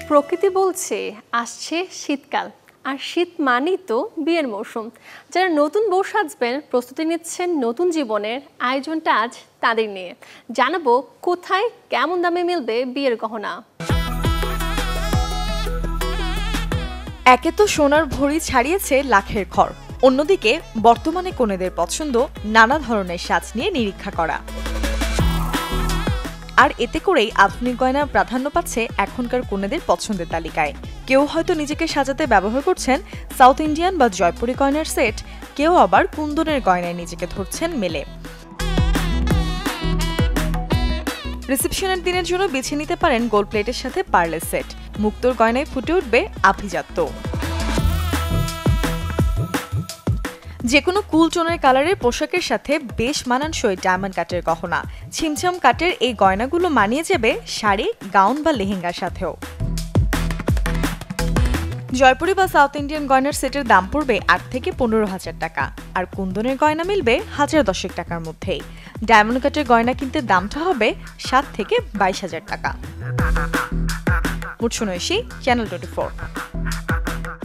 প্রকৃতি বলছে আসছে শীতকাল, আর শীত মানেই তো বিয়ের মৌসুম। যারা নতুন বউ সাজবেন, প্রস্তুতি নিচ্ছেন নতুন জীবনের, আয়োজনটা আজ তাদের নিয়ে। জানাবো কোথায় কেমন দামে মিলবে বিয়ের গহনা। একে তো সোনার ভরি ছাড়িয়েছে লাখের ঘর, অন্যদিকে বর্তমানে কনেদের পছন্দ নানা ধরনের সাজ নিয়ে নিরীক্ষা করা। আর এতে করেই আধুনিক গয়না প্রাধান্য পাচ্ছে এখনকার কনেদের পছন্দের তালিকায়। কেউ হয়তো নিজেকে সাজাতে ব্যবহার করছেন সাউথ ইন্ডিয়ান বা জয়পুরি গয়নার সেট, কেউ আবার কুন্দনের গয়নায় নিজেকে ধরছেন মেলে। রিসেপশনের দিনের জন্য বেছে নিতে পারেন গোল্ড প্লেটের সাথে পার্লের সেট। মুক্তোর গয়নায় ফুটে উঠবে আভিজাত্য। যেকোনো কুল টোনের কালারের পোশাকের সাথে বেশ মানানসই ডায়মন্ড কাটের গহনা। ছিমছাম কাটের এই গয়নাগুলো মানিয়ে যাবে শাড়ি, গাউন বা লেহেঙ্গার সাথেও। জয়পুরি বা সাউথ ইন্ডিয়ান গয়নার সেটের দাম পড়বে ৮ থেকে ১৫,০০০ টাকা, আর কুন্দনের গয়না মিলবে ১০০০ টাকার মধ্যেই। ডায়মন্ড কাটের গয়না কিনতে দামটা হবে ৭ থেকে ২২,০০০ টাকা। মুৎসুনৈশী, চ্যানেল 24।